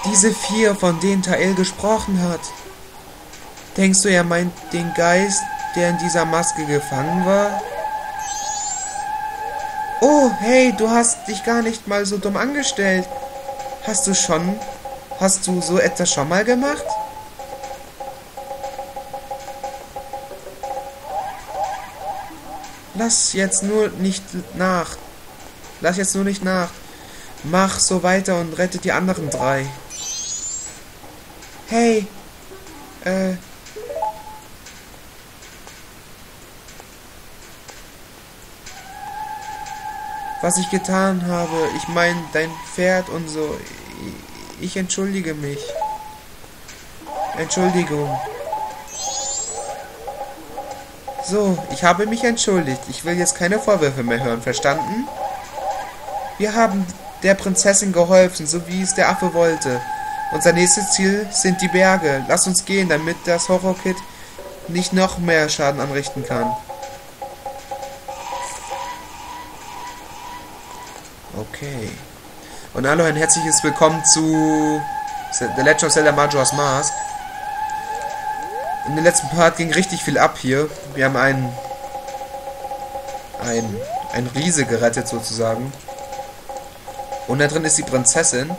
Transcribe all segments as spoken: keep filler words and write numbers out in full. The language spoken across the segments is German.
Diese vier, von denen Tael gesprochen hat. Denkst du, er meint den Geist, der in dieser Maske gefangen war? Oh, hey, du hast dich gar nicht mal so dumm angestellt. Hast du schon... Hast du so etwas schon mal gemacht? Lass jetzt nur nicht nach. Lass jetzt nur nicht nach. Mach so weiter und rette die anderen drei. Hey. Äh. Was ich getan habe. Ich meine, dein Pferd und so. Ich entschuldige mich. Entschuldigung. So, ich habe mich entschuldigt. Ich will jetzt keine Vorwürfe mehr hören, verstanden? Wir haben der Prinzessin geholfen, so wie es der Affe wollte. Unser nächstes Ziel sind die Berge. Lass uns gehen, damit das Horror-Kid nicht noch mehr Schaden anrichten kann. Okay. Und hallo, ein herzliches Willkommen zu The Legend of Zelda Majora's Mask. In dem letzten Part ging richtig viel ab hier. Wir haben einen ein, ein Riese gerettet sozusagen. Und da drin ist die Prinzessin.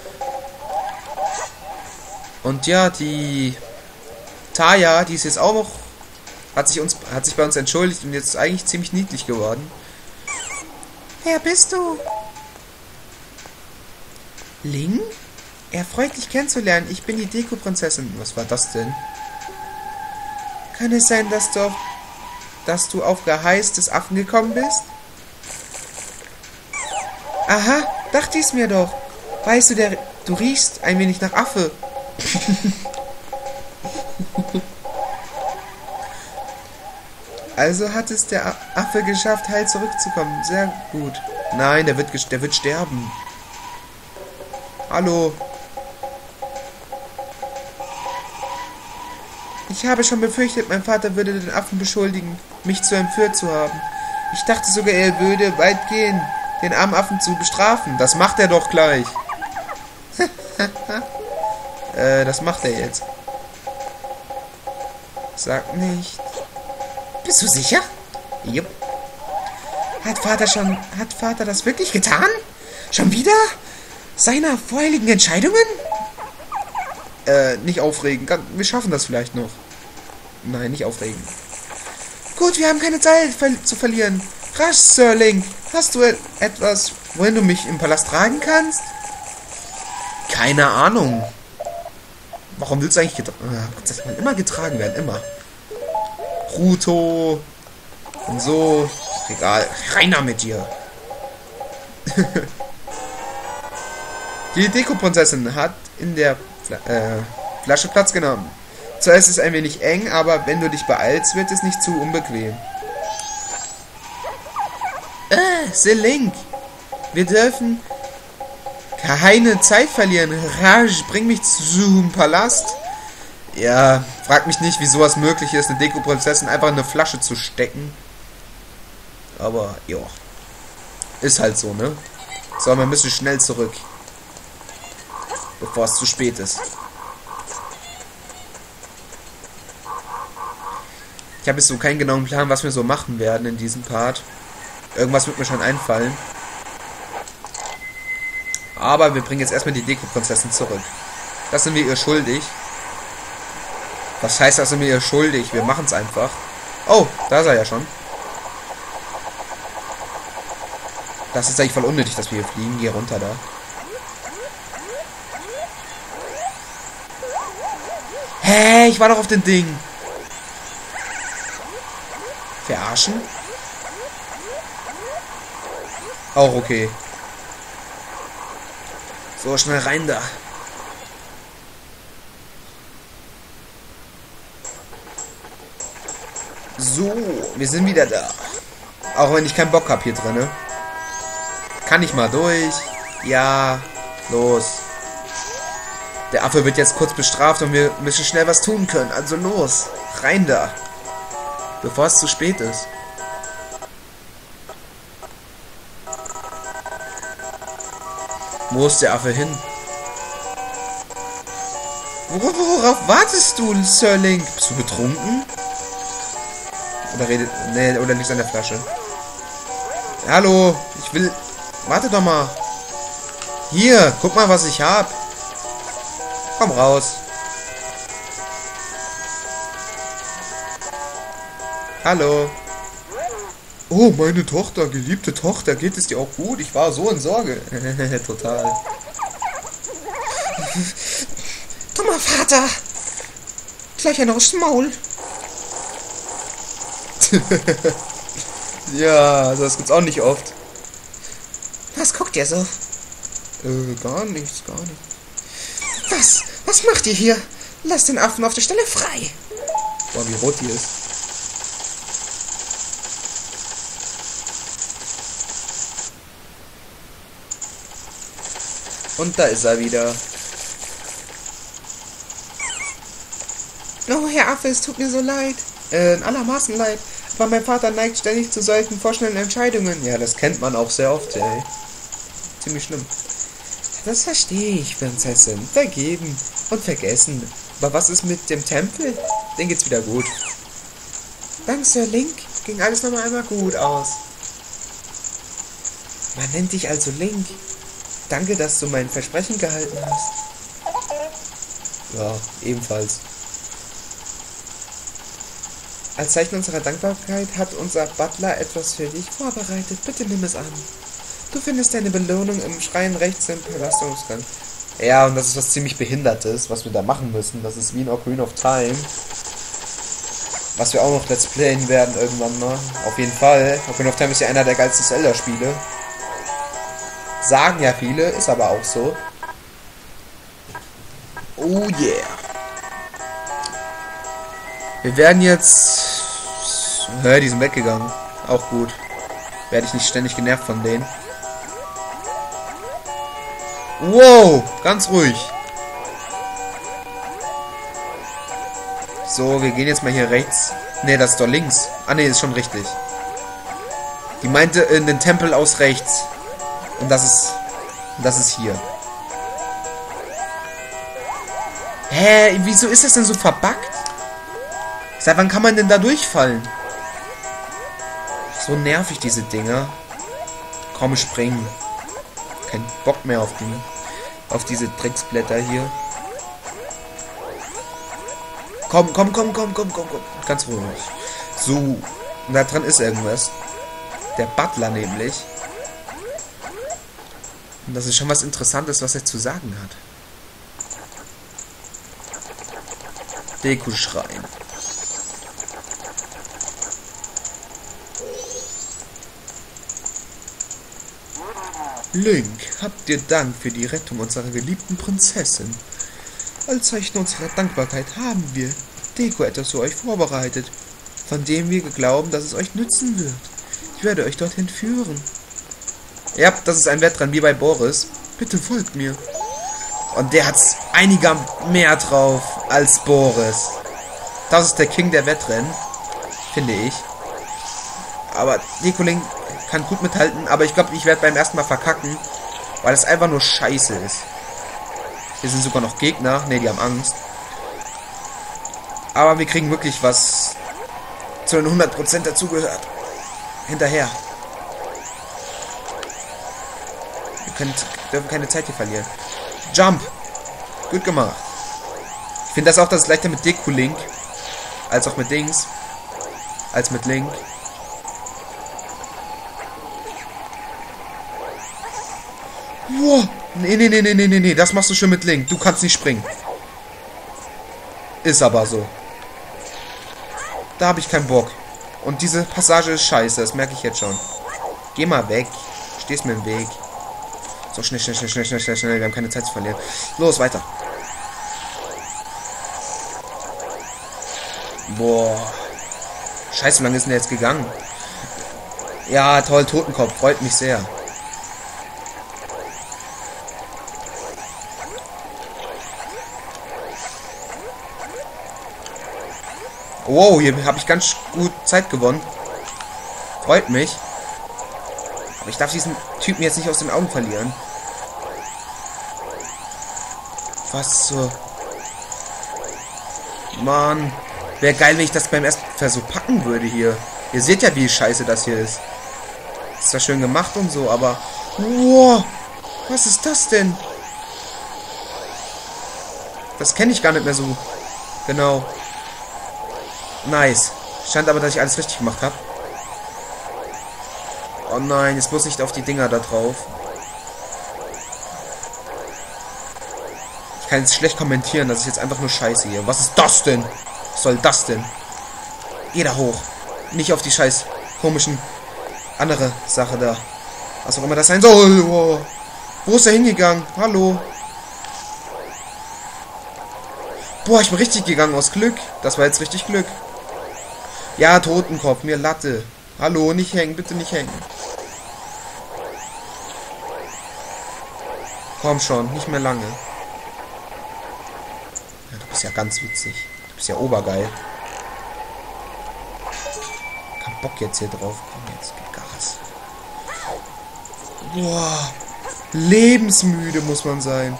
Und ja, die Taya, die ist jetzt auch noch, hat sich uns hat sich bei uns entschuldigt und jetzt ist eigentlich ziemlich niedlich geworden. Wer bist du? Ling? Er freut dich kennenzulernen. Ich bin die Deko-Prinzessin. Was war das denn? Kann es sein, dass du auf, dass du auf Geheiß des Affen gekommen bist? Aha, dachte ich's mir doch. Weißt du, der, du riechst ein wenig nach Affe. Also hat es der Affe geschafft, heil zurückzukommen. Sehr gut. Nein, der wird, der wird sterben. Hallo. Ich habe schon befürchtet, mein Vater würde den Affen beschuldigen, mich zu entführt zu haben. Ich dachte sogar, er würde weit gehen, den armen Affen zu bestrafen. Das macht er doch gleich. äh, das macht er jetzt. Sag nicht. Bist du sicher? Jupp. Hat Vater schon... Hat Vater das wirklich getan? Schon wieder? Seiner vorherigen Entscheidungen? Äh, nicht aufregen. Wir schaffen das vielleicht noch. Nein, nicht aufregen. Gut, wir haben keine Zeit zu verlieren. Rasch, Sir Link. Hast du etwas, wohin du mich im Palast tragen kannst? Keine Ahnung. Warum willst du eigentlich getragen? Das kann immer getragen werden, immer. Ruto. Und so. Egal. Reiner mit dir. Die Deko-Prinzessin hat in der Fla äh, Flasche Platz genommen. Zuerst ist es ein wenig eng, aber wenn du dich beeilst, wird es nicht zu unbequem. Äh, Sir Link. Wir dürfen keine Zeit verlieren. Raj, bring mich zum Palast. Ja, frag mich nicht, wie sowas möglich ist, eine Deko-Prinzessin einfach in eine Flasche zu stecken. Aber, ja. Ist halt so, ne? So, wir müssen schnell zurück. Bevor es zu spät ist. Ich habe jetzt so keinen genauen Plan, was wir so machen werden in diesem Part. Irgendwas wird mir schon einfallen. Aber wir bringen jetzt erstmal die Deko-Prinzessin zurück. Das sind wir ihr schuldig. Was heißt, das sind wir ihr schuldig? Wir machen es einfach. Oh, da ist er ja schon. Das ist eigentlich voll unnötig, dass wir hier fliegen. Geh runter da. Hä, hey, ich war doch auf dem Ding. Verarschen? Auch okay. So, schnell rein da. So, wir sind wieder da. Auch wenn ich keinen Bock habe hier drin. Kann ich mal durch? Ja, los. Der Affe wird jetzt kurz bestraft und wir müssen schnell was tun können. Also los, rein da. Bevor es zu spät ist. Wo ist der Affe hin? Worauf, worauf wartest du, Sir Link? Bist du betrunken? Oder redet... Nee, oder liegst an der Flasche? Hallo, ich will... Warte doch mal. Hier, guck mal, was ich hab. Komm raus. Hallo. Oh, meine Tochter, geliebte Tochter, geht es dir auch gut? Ich war so in Sorge. Total. Dummer Vater. Gleich ein aufs Maul. Ja, also das gibt's auch nicht oft. Was guckt ihr so? Äh, gar nichts, gar nichts. Was? Was macht ihr hier? Lasst den Affen auf der Stelle frei. Boah, wie rot die ist. Und da ist er wieder. Oh, Herr Affe, es tut mir so leid. Äh, in allermaßen leid. Aber mein Vater neigt ständig zu solchen vorschnellen Entscheidungen. Ja, das kennt man auch sehr oft, ey. Ziemlich schlimm. Das verstehe ich, Prinzessin. Vergeben und vergessen. Aber was ist mit dem Tempel? Den geht's wieder gut. Dank Sir Link ging alles nochmal einmal gut aus. Man nennt dich also Link. Danke, dass du mein Versprechen gehalten hast. Ja, ebenfalls. Als Zeichen unserer Dankbarkeit hat unser Butler etwas für dich vorbereitet. Bitte nimm es an. Du findest deine Belohnung im Schrein rechts im Palastungsgang. Ja, und das ist was ziemlich Behindertes, was wir da machen müssen. Das ist wie in Ocarina of Time. Was wir auch noch Let's Playen werden irgendwann mal. Auf jeden Fall. Ocarina of Time ist ja einer der geilsten Zelda-Spiele. Sagen ja viele, ist aber auch so. Oh yeah. Wir werden jetzt... Hä, die sind weggegangen. Auch gut. Werde ich nicht ständig genervt von denen. Wow, ganz ruhig. So, wir gehen jetzt mal hier rechts. Ne, das ist doch links. Ah ne, ist schon richtig. Die meinte in den Tempel aus rechts. Und das ist... Das ist hier. Hä, wieso ist das denn so verbuggt? Seit wann kann man denn da durchfallen? So nervig, diese Dinger. Komm, springen. Kein Bock mehr auf die, auf diese Drecksblätter hier. Komm, komm, komm, komm, komm, komm, komm. Ganz ruhig. So, und da dran ist irgendwas. Der Butler nämlich. Und das ist schon was Interessantes, was er zu sagen hat. Deku-Schrein. Link, habt ihr Dank für die Rettung unserer geliebten Prinzessin. Als Zeichen unserer Dankbarkeit haben wir Deko etwas für euch vorbereitet, von dem wir glauben, dass es euch nützen wird. Ich werde euch dorthin führen. Ja, das ist ein Wettrennen wie bei Boris. Bitte folgt mir. Und der hat's einiger mehr drauf als Boris. Das ist der King der Wettrennen, finde ich. Aber Deko Link kann gut mithalten, aber ich glaube, ich werde beim ersten Mal verkacken, weil es einfach nur scheiße ist. Hier sind sogar noch Gegner. Ne, die haben Angst. Aber wir kriegen wirklich was zu den hundert Prozent dazugehört. Hinterher. Wir können, dürfen keine Zeit hier verlieren. Jump! Gut gemacht. Ich finde das auch, dass es leichter mit Deko Link als auch mit Dings als mit Link. Wow. Nee, nee, nee, nee, nee, nee, das machst du schon mit Link. Du kannst nicht springen. Ist aber so. Da habe ich keinen Bock. Und diese Passage ist scheiße, das merke ich jetzt schon. Geh mal weg. Stehst mir im Weg. So, schnell, schnell, schnell, schnell, schnell, schnell, schnell. Wir haben keine Zeit zu verlieren. Los, weiter. Boah. Scheiße, wie lange ist denn der jetzt gegangen? Ja, toll, Totenkopf. Freut mich sehr. Wow, hier habe ich ganz gut Zeit gewonnen. Freut mich. Aber ich darf diesen Typen jetzt nicht aus den Augen verlieren. Was zur... Mann. Wäre geil, wenn ich das beim ersten Versuch packen würde hier. Ihr seht ja, wie scheiße das hier ist. Ist zwar schön gemacht und so, aber... Wow, was ist das denn? Das kenne ich gar nicht mehr so. Genau. Nice. Scheint aber, dass ich alles richtig gemacht habe. Oh nein, jetzt muss ich auf die Dinger da drauf. Ich kann jetzt schlecht kommentieren, das ist jetzt einfach nur scheiße hier. Was ist das denn? Was soll das denn? Geh da hoch. Nicht auf die scheiß komischen andere Sache da. Was auch immer das sein soll. Oh. Wo ist er hingegangen? Hallo? Boah, ich bin richtig gegangen aus Glück. Das war jetzt richtig Glück. Ja, Totenkopf, mir Latte. Hallo, nicht hängen, bitte nicht hängen. Komm schon, nicht mehr lange. Ja, du bist ja ganz witzig. Du bist ja obergeil. Kein Bock jetzt hier drauf. Komm jetzt, gib Gas. Boah. Lebensmüde muss man sein.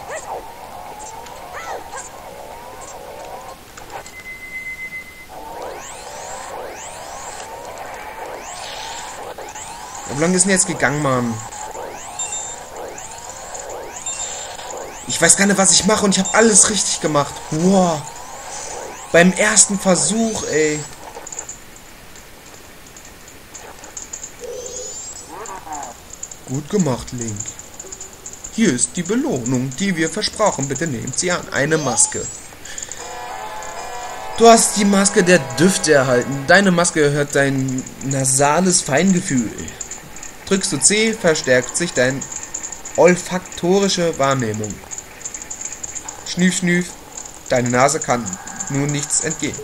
Wie lange ist denn jetzt gegangen, Mann? Ich weiß gar nicht, was ich mache und ich habe alles richtig gemacht. Wow. Beim ersten Versuch, ey. Gut gemacht, Link. Hier ist die Belohnung, die wir versprachen. Bitte nehmt sie an. Eine Maske. Du hast die Maske der Düfte erhalten. Deine Maske erhöht dein nasales Feingefühl. Drückst du C, verstärkt sich deine olfaktorische Wahrnehmung. Schnüff, schnüff. Deine Nase kann nun nichts entgehen.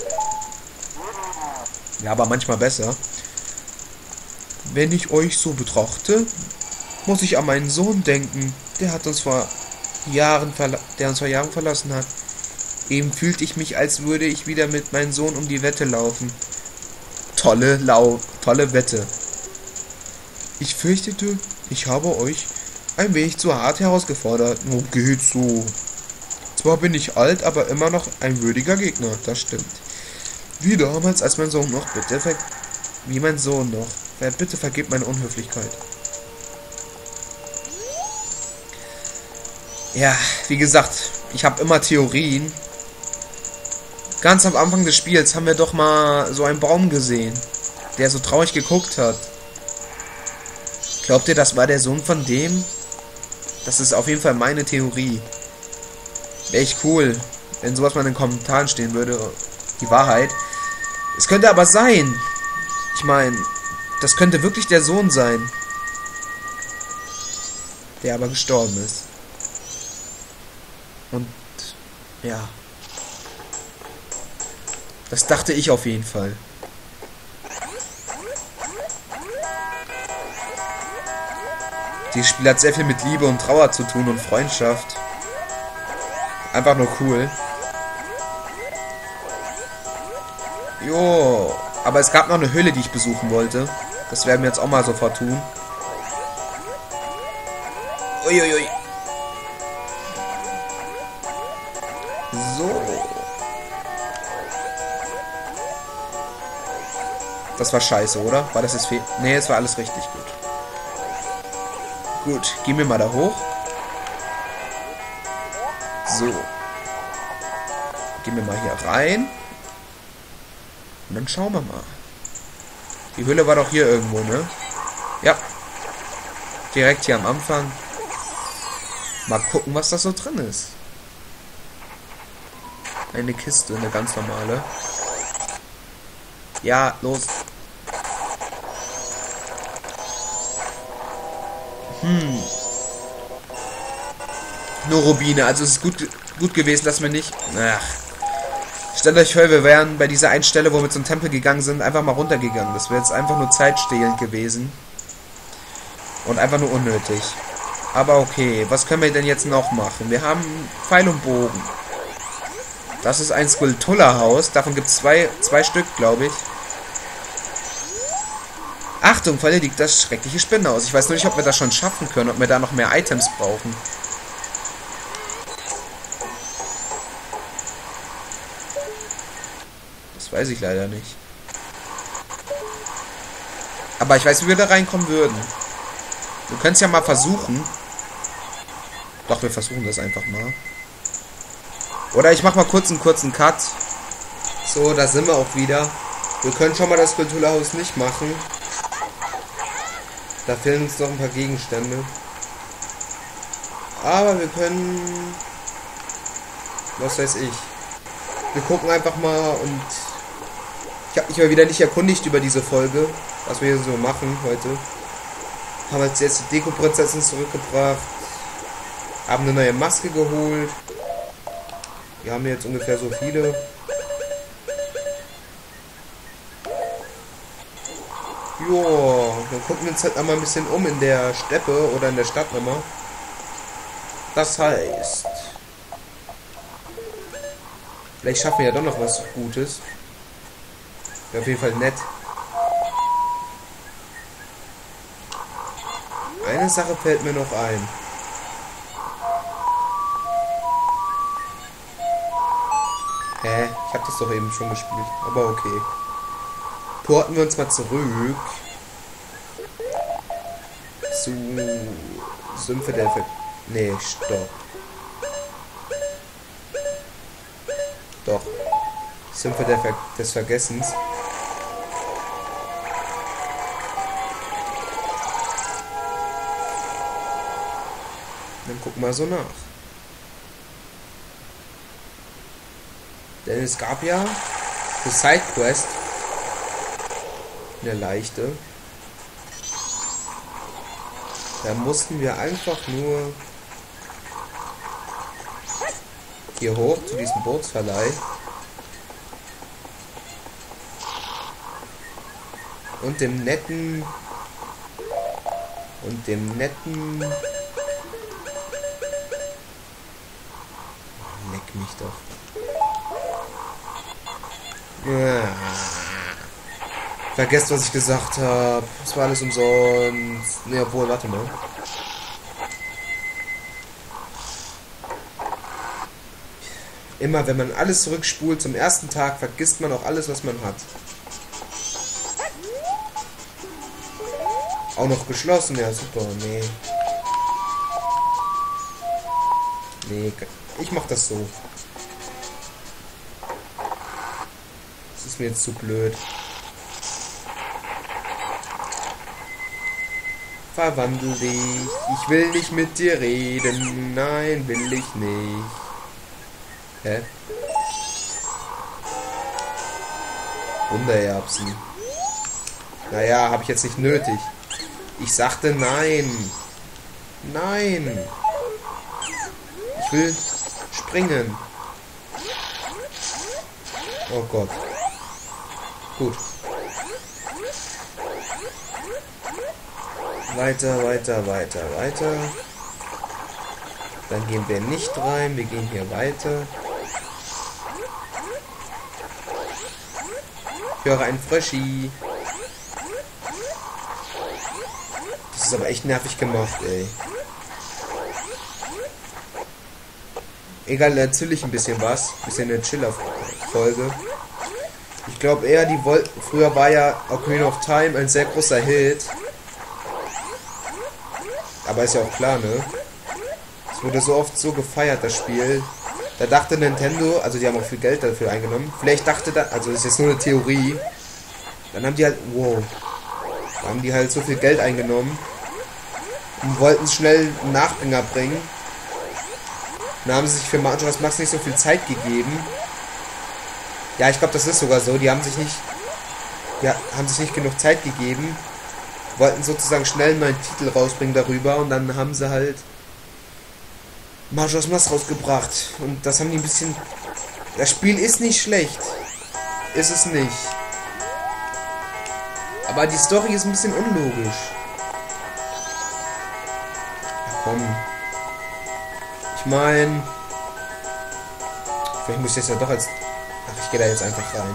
Ja, aber manchmal besser. Wenn ich euch so betrachte, muss ich an meinen Sohn denken. Der hat uns vor Jahren, der uns vor Jahren verlassen hat. Eben fühlte ich mich, als würde ich wieder mit meinem Sohn um die Wette laufen. Tolle Lau, tolle Wette. Ich fürchtete, ich habe euch ein wenig zu hart herausgefordert. Wo geht's so? Zwar bin ich alt, aber immer noch ein würdiger Gegner. Das stimmt. Wie damals, als mein Sohn noch, bitte ver wie mein Sohn noch. Bitte vergebt meine Unhöflichkeit. Ja, wie gesagt, ich habe immer Theorien. Ganz am Anfang des Spiels haben wir doch mal so einen Baum gesehen, der so traurig geguckt hat. Glaubt ihr, das war der Sohn von dem? Das ist auf jeden Fall meine Theorie. Wäre echt cool, wenn sowas mal in den Kommentaren stehen würde. Die Wahrheit. Es könnte aber sein. Ich meine, das könnte wirklich der Sohn sein. Der aber gestorben ist. Und ja. Das dachte ich auf jeden Fall. Dieses Spiel hat sehr viel mit Liebe und Trauer zu tun und Freundschaft. Einfach nur cool. Jo, aber es gab noch eine Höhle, die ich besuchen wollte. Das werden wir jetzt auch mal sofort tun. Uiuiui. So. Das war scheiße, oder? War das jetzt fehl? Ne, es war alles richtig gut. Gut, gehen wir mal da hoch. So. Gehen wir mal hier rein. Und dann schauen wir mal. Die Höhle war doch hier irgendwo, ne? Ja. Direkt hier am Anfang. Mal gucken, was da so drin ist. Eine Kiste, eine ganz normale. Ja, los. Hm. Nur Rubine, also es ist gut, gut gewesen, dass wir nicht... Ach. Stellt euch vor, wir wären bei dieser einen Stelle, wo wir zum Tempel gegangen sind, einfach mal runtergegangen. Das wäre jetzt einfach nur zeitstehlend gewesen. Und einfach nur unnötig. Aber okay, was können wir denn jetzt noch machen? Wir haben Pfeil und Bogen. Das ist ein Skulltula-Haus. Davon gibt es zwei, zwei Stück, glaube ich. Achtung, Falle liegt das schreckliche Spinnenhaus. Ich weiß nur nicht, ob wir das schon schaffen können, ob wir da noch mehr Items brauchen. Das weiß ich leider nicht. Aber ich weiß, wie wir da reinkommen würden. Wir können es ja mal versuchen. Doch, wir versuchen das einfach mal. Oder ich mache mal kurz einen kurzen Cut. So, da sind wir auch wieder. Wir können schon mal das Kulturhaus nicht machen. Da fehlen uns noch ein paar Gegenstände. Aber wir können... Was weiß ich. Wir gucken einfach mal und... Ich habe mich mal wieder nicht erkundigt über diese Folge. Was wir hier so machen heute. Haben als jetzt die Deko-Prinzessin zurückgebracht. Haben eine neue Maske geholt. Wir haben jetzt ungefähr so viele. Joa, dann gucken wir uns halt einmal ein bisschen um in der Steppe oder in der Stadt nochmal. Das heißt... Vielleicht schaffen wir ja doch noch was Gutes. Wäre auf jeden Fall nett. Eine Sache fällt mir noch ein. Hä? Ich habe das doch eben schon gespielt. Aber okay. Porten wir uns mal zurück. Zu... Sümpfe der Ver... Nee, stopp. Doch. Sümpfe der Ver des Vergessens. Dann guck mal so nach. Denn es gab ja für Sidequest eine leichte. Da mussten wir einfach nur hier hoch zu diesem Bootsverleih. Und dem netten und dem netten leck mich doch. Ja. Vergesst, was ich gesagt habe. Es war alles umsonst. Ne, obwohl, warte mal. Immer wenn man alles zurückspult zum ersten Tag, vergisst man auch alles, was man hat. Auch noch geschlossen, ja super, nee. Nee, ich mach das so. Das ist mir jetzt zu blöd. Verwandel dich. Ich will nicht mit dir reden. Nein, will ich nicht. Hä? Wundererbsen. Naja, habe ich jetzt nicht nötig. Ich sagte nein. Nein. Ich will springen. Oh Gott. Gut. Weiter, weiter, weiter, weiter. Dann gehen wir nicht rein. Wir gehen hier weiter. Ich höre ein Fröschi. Das ist aber echt nervig gemacht, ey. Egal, erzähle ich ein bisschen was. Ein bisschen eine Chiller-Folge. Ich glaube eher, die wollten... Früher war ja Ocarina of Time ein sehr großer Hit. Aber ist ja auch klar, ne? Es wurde so oft so gefeiert, das Spiel. Da dachte Nintendo, also die haben auch viel Geld dafür eingenommen. Vielleicht dachte da, also das ist jetzt nur eine Theorie. Dann haben die halt, wow. Da haben die halt so viel Geld eingenommen. Und wollten schnell einen Nachbringer bringen. Dann haben sie sich für Majora's Mask nicht so viel Zeit gegeben. Ja, ich glaube, das ist sogar so. Die haben sich nicht, ja, haben sich nicht genug Zeit gegeben. Wollten sozusagen schnell einen neuen Titel rausbringen darüber. Und dann haben sie halt Majora's Mask rausgebracht. Und das haben die ein bisschen... Das Spiel ist nicht schlecht. Ist es nicht. Aber die Story ist ein bisschen unlogisch. Ja, komm. Ich meine... Vielleicht muss ich das ja doch als... Ach, ich gehe da jetzt einfach rein.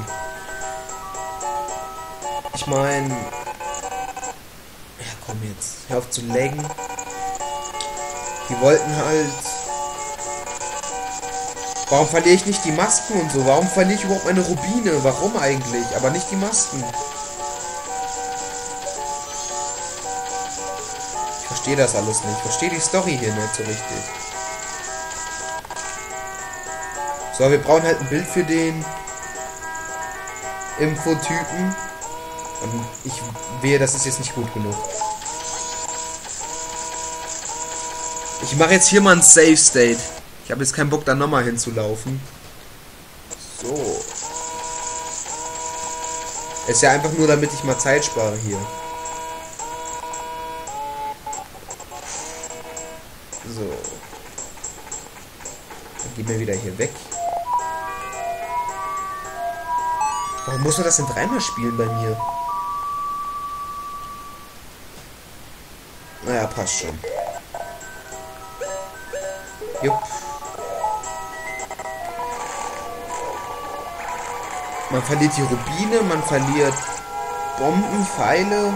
Ich meine... Ja, komm jetzt. Hör auf zu laggen. Die wollten halt... Warum verliere ich nicht die Masken und so? Warum verliere ich überhaupt meine Rubine? Warum eigentlich? Aber nicht die Masken. Ich verstehe das alles nicht. Ich verstehe die Story hier nicht so richtig. So, wir brauchen halt ein Bild für den Infotypen. Und ich wehe, das ist jetzt nicht gut genug. Ich mache jetzt hier mal ein Save State. Ich habe jetzt keinen Bock, da nochmal hinzulaufen. So. Ist ja einfach nur, damit ich mal Zeit spare hier. So. Dann gehen wir wieder hier weg. Warum muss man das denn dreimal spielen bei mir? Naja, passt schon. Jupp. Man verliert die Rubine, man verliert Bomben, Pfeile.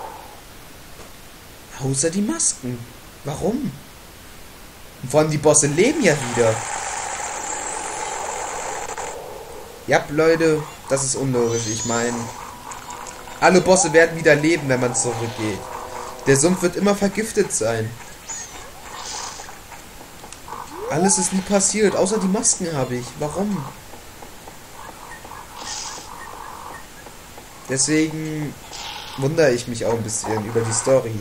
Außer die Masken. Warum? Und vor allem die Bosse leben ja wieder. Ja, Leute, das ist unlogisch. Ich meine, alle Bosse werden wieder leben, wenn man zurückgeht. Der Sumpf wird immer vergiftet sein. Alles ist nie passiert, außer die Masken habe ich. Warum? Deswegen wundere ich mich auch ein bisschen über die Story.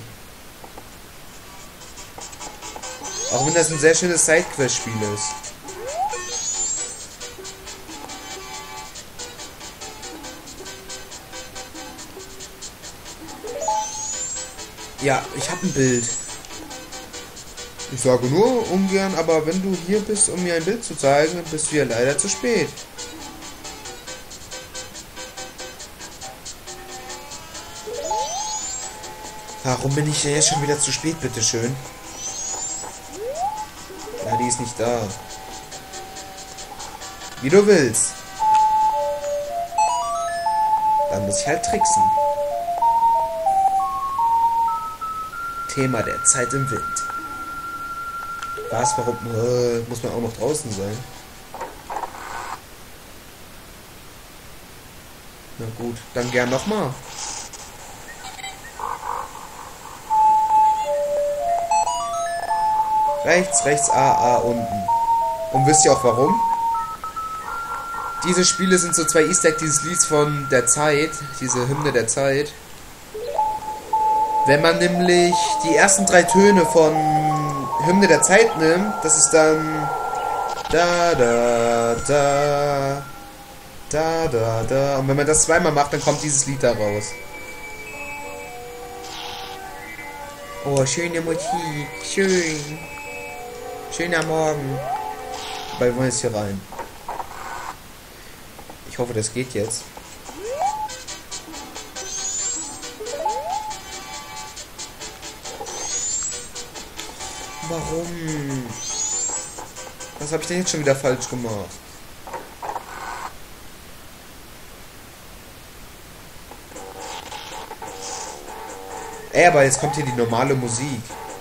Auch wenn das ein sehr schönes Sidequest-Spiel ist. Ja, ich habe ein Bild. Ich sage nur ungern, aber wenn du hier bist, um mir ein Bild zu zeigen, dann bist du ja leider zu spät. Warum bin ich denn jetzt schon wieder zu spät, bitteschön? Ja, die ist nicht da. Wie du willst. Dann muss ich halt tricksen. Thema der Zeit im Wind. Was? Warum? Äh, muss man auch noch draußen sein? Na gut, dann gern nochmal. Rechts, rechts, A, A, unten. Und wisst ihr auch warum? Diese Spiele sind so zwei Easter Eggs dieses Lieds von der Zeit, diese Hymne der Zeit. Wenn man nämlich die ersten drei Töne von Hymne der Zeit nimmt, das ist dann da da da da da da, und wenn man das zweimal macht, dann kommt dieses Lied da raus. Oh, schöne Musik, schön. Schöner Morgen. Wobei, wir wollen jetzt hier rein. Ich hoffe, das geht jetzt. Warum? Was habe ich denn jetzt schon wieder falsch gemacht? Ey, aber jetzt kommt hier die normale Musik.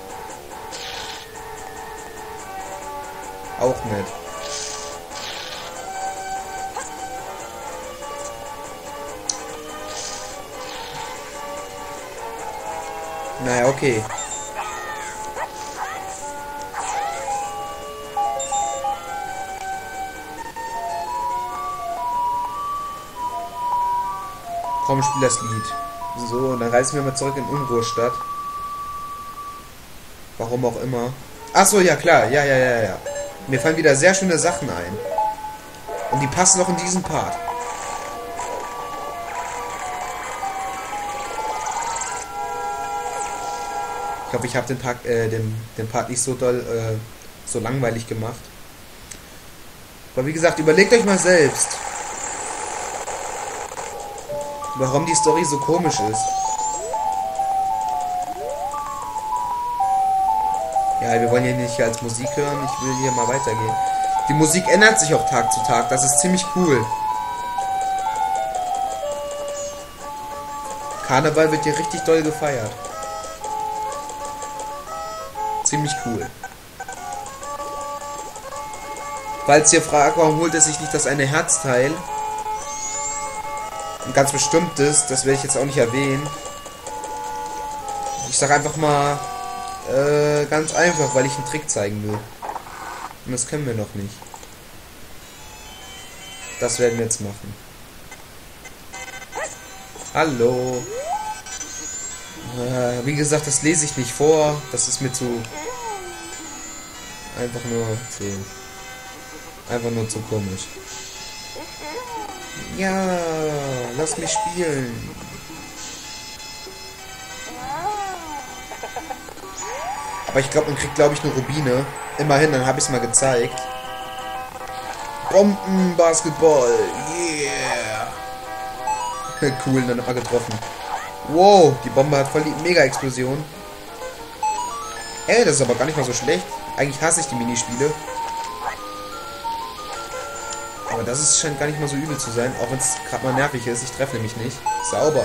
Auch nicht. Naja, okay. Komm, spiel das Lied. So, und dann reisen wir mal zurück in Unruhestadt. Warum auch immer. Ach so, ja klar. Ja, ja, ja, ja. Mir fallen wieder sehr schöne Sachen ein. Und die passen noch in diesen Part. Ich hoffe, ich habe den, Part, äh, den, den Part nicht so doll, äh, so langweilig gemacht. Aber wie gesagt, überlegt euch mal selbst, warum die Story so komisch ist. Ja, wir wollen hier nicht als Musik hören. Ich will hier mal weitergehen. Die Musik ändert sich auch Tag zu Tag. Das ist ziemlich cool. Karneval wird hier richtig doll gefeiert. Ziemlich cool. Falls ihr fragt, warum holt er sich nicht das eine Herzteil? Ein ganz bestimmtes, das werde ich jetzt auch nicht erwähnen. Ich sage einfach mal, äh, ganz einfach, weil ich einen Trick zeigen will. Und das können wir noch nicht. Das werden wir jetzt machen. Hallo. Äh, wie gesagt, das lese ich nicht vor. Das ist mir zu... Einfach nur zu... Einfach nur zu komisch. Ja, lass mich spielen. Aber ich glaube, man kriegt, glaube ich, eine Rubine. Immerhin, dann habe ich es mal gezeigt. Bombenbasketball. Yeah. Cool, dann hat man getroffen. Wow, die Bombe hat voll die Mega-Explosion. Ey, das ist aber gar nicht mal so schlecht. Eigentlich hasse ich die Minispiele. Aber das ist, scheint gar nicht mal so übel zu sein, auch wenn es gerade mal nervig ist. Ich treffe nämlich nicht. Sauber.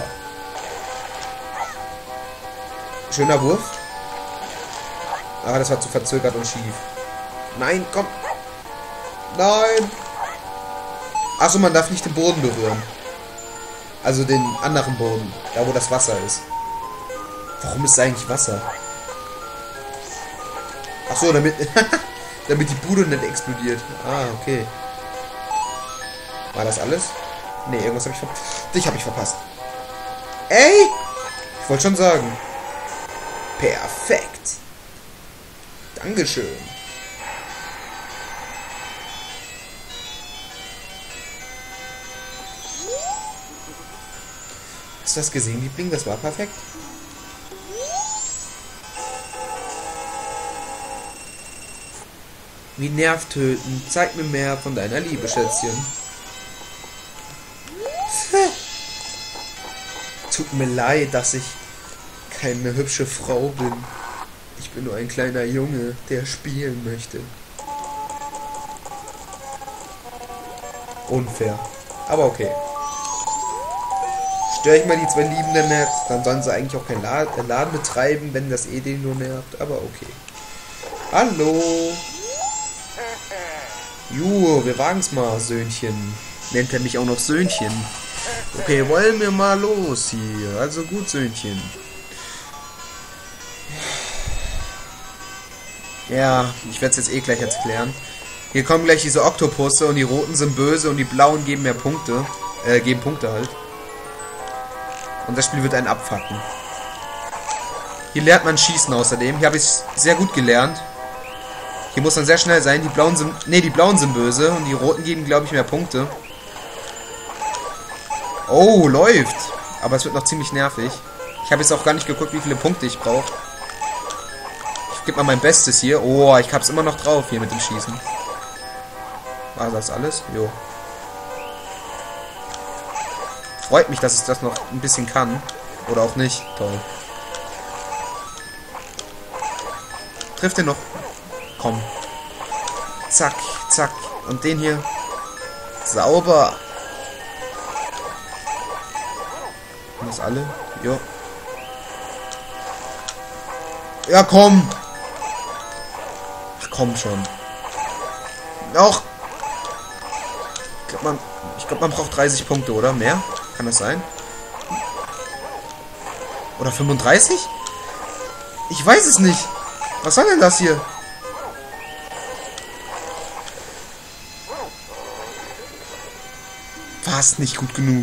Schöner Wurf. Ah, das war zu verzögert und schief. Nein, komm. Nein. Achso, man darf nicht den Boden berühren. Also den anderen Boden. Da, wo das Wasser ist. Warum ist da eigentlich Wasser? Achso, damit... damit die Bude nicht explodiert. Ah, okay. War das alles? Ne, irgendwas habe ich verpasst. Dich habe ich verpasst. Ey! Ich wollte schon sagen. Perfekt. Dankeschön. Hast du das gesehen, Liebling? Das war perfekt. Wie nervtötend. Zeig mir mehr von deiner Liebe, Schätzchen. Tut mir leid, dass ich keine hübsche Frau bin. Ich bin nur ein kleiner Junge, der spielen möchte. Unfair. Aber okay. Störe ich mal die zwei Liebenden nicht, dann sollen sie eigentlich auch keinen Laden, Laden betreiben, wenn das eh den nur nervt. Aber okay. Hallo. Juhu, wir wagen's mal, Söhnchen. Nennt er mich auch noch Söhnchen. Okay, wollen wir mal los hier. Also gut, Söhnchen. Ja, ich werde es jetzt eh gleich erklären. Hier kommen gleich diese Oktopusse und die roten sind böse und die blauen geben mehr Punkte. Äh, geben Punkte halt. Und das Spiel wird einen abfacken. Hier lernt man Schießen außerdem. Hier habe ich es sehr gut gelernt. Hier muss man sehr schnell sein. Die blauen sind... Ne, die blauen sind böse und die roten geben, glaube ich, mehr Punkte. Oh, läuft. Aber es wird noch ziemlich nervig. Ich habe jetzt auch gar nicht geguckt, wie viele Punkte ich brauche. Ich gebe mal mein Bestes hier. Oh, ich habe es immer noch drauf hier mit dem Schießen. War das alles? Jo. Freut mich, dass ich das noch ein bisschen kann. Oder auch nicht. Toll. Trifft den noch. Komm. Zack, zack. Und den hier. Sauber. Haben das alle? Jo. Ja, komm. Ach, komm schon. Noch. Ich glaube, man, ich glaub, man braucht dreißig Punkte, oder? Mehr? Kann das sein? Oder fünfunddreißig? Ich weiß es nicht. Was soll denn das hier? Fast nicht gut genug.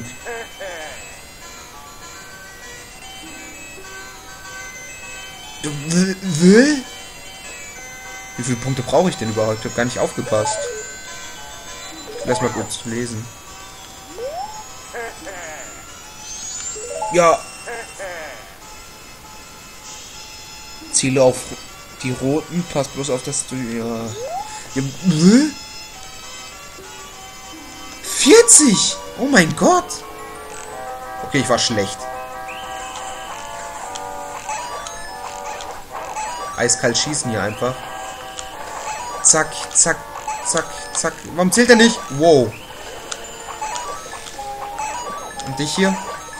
Wie viele Punkte brauche ich denn überhaupt? Ich habe gar nicht aufgepasst. Lass mal kurz lesen. Ja. Ziele auf die roten. Pass bloß auf, dass du... Ja. Ja. vierzig! Oh mein Gott! Okay, ich war schlecht. Eiskalt schießen hier einfach. Zack, zack, zack, zack. Warum zählt er nicht? Wow. Und dich hier?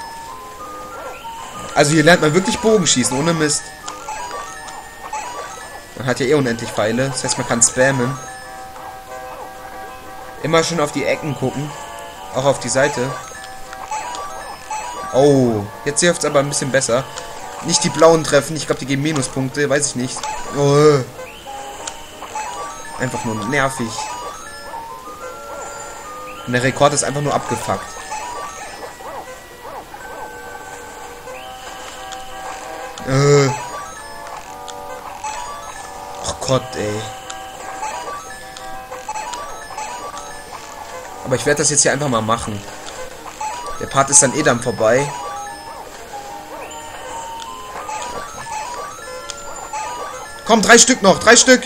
Also hier lernt man wirklich Bogenschießen, ohne Mist. Man hat ja eh unendlich Pfeile. Das heißt, man kann spammen. Immer schön auf die Ecken gucken. Auch auf die Seite. Oh, jetzt hilft es aber ein bisschen besser. Nicht die blauen treffen. Ich glaube, die geben Minuspunkte. Weiß ich nicht. Oh. Einfach nur nervig. Und der Rekord ist einfach nur abgefuckt. Äh. Ach Gott, ey. Aber ich werde das jetzt hier einfach mal machen. Der Part ist dann eh dann vorbei. Komm, drei Stück noch. Drei Stück.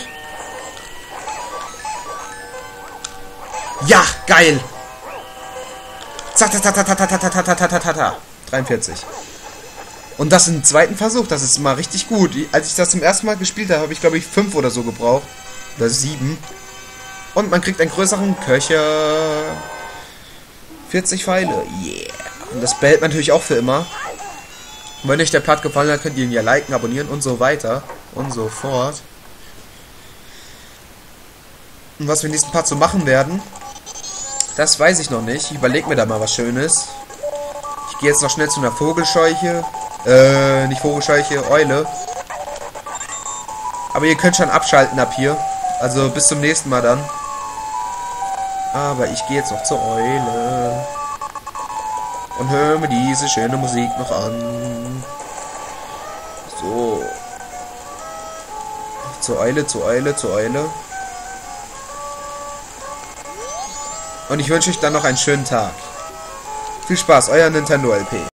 Ja, geil. Zack, zack, zack, zack, zack, zack, zack, zack, zack, zack. dreiundvierzig. Und das im zweiten Versuch. Das ist mal richtig gut. Als ich das zum ersten Mal gespielt habe, habe ich, glaube ich, fünf oder so gebraucht. Oder sieben. Und man kriegt einen größeren Köcher. vierzig Pfeile. Yeah. Und das behält man natürlich auch für immer. Und wenn euch der Part gefallen hat, könnt ihr ihn ja liken, abonnieren und so weiter. Und so fort. Und was wir in diesem Part so machen werden, das weiß ich noch nicht. Ich überlege mir da mal was Schönes. Ich gehe jetzt noch schnell zu einer Vogelscheuche. Äh, nicht Vogelscheuche, Eule. Aber ihr könnt schon abschalten ab hier. Also bis zum nächsten Mal dann. Aber ich gehe jetzt noch zur Eule. Und höre mir diese schöne Musik noch an. So. Zur Eule, zur Eule, zur Eule. Und ich wünsche euch dann noch einen schönen Tag. Viel Spaß, euer Nintendo L P.